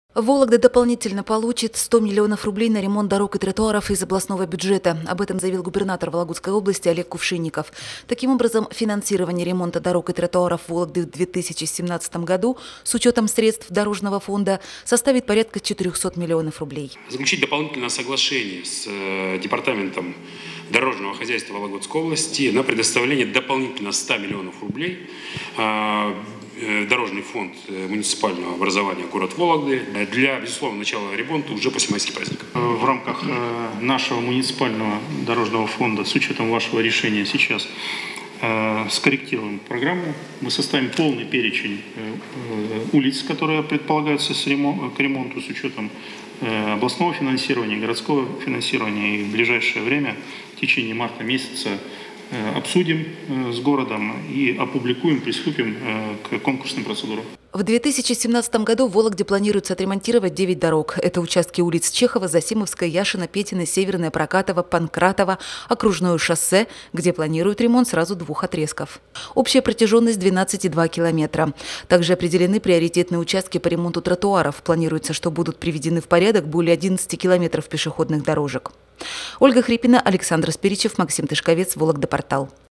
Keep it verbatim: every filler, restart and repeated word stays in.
Вологда дополнительно получит сто миллионов рублей на ремонт дорог и тротуаров из областного бюджета. Об этом заявил губернатор Вологодской области Олег Кувшинников. Таким образом, финансирование ремонта дорог и тротуаров Вологды в две тысячи семнадцатом году с учетом средств Дорожного фонда составит порядка четырёхсот миллионов рублей. Заключить дополнительное соглашение с Департаментом Дорожного хозяйства Вологодской области на предоставление дополнительно ста миллионов рублей Дорожный фонд муниципального образования город Вологды для, безусловно, начала ремонта уже после майских праздников. В рамках нашего муниципального дорожного фонда, с учетом вашего решения сейчас, скорректируем программу. Мы составим полный перечень улиц, которые предполагаются к ремонту с учетом областного финансирования, городского финансирования. И в ближайшее время, в течение марта месяца, обсудим с городом и опубликуем, приступим к конкурсным процедурам. В две тысячи семнадцатом году в Вологде планируется отремонтировать девять дорог. Это участки улиц Чехова, Засимовская, Яшина, Петина, Северная, Прокатова, Панкратова, Окружное шоссе, где планируют ремонт сразу двух отрезков. Общая протяженность двенадцать и два километра. Также определены приоритетные участки по ремонту тротуаров. Планируется, что будут приведены в порядок более одиннадцати километров пешеходных дорожек. Ольга Хрипина, Александр Спиричев, Максим Тышковец, Вологда Портал.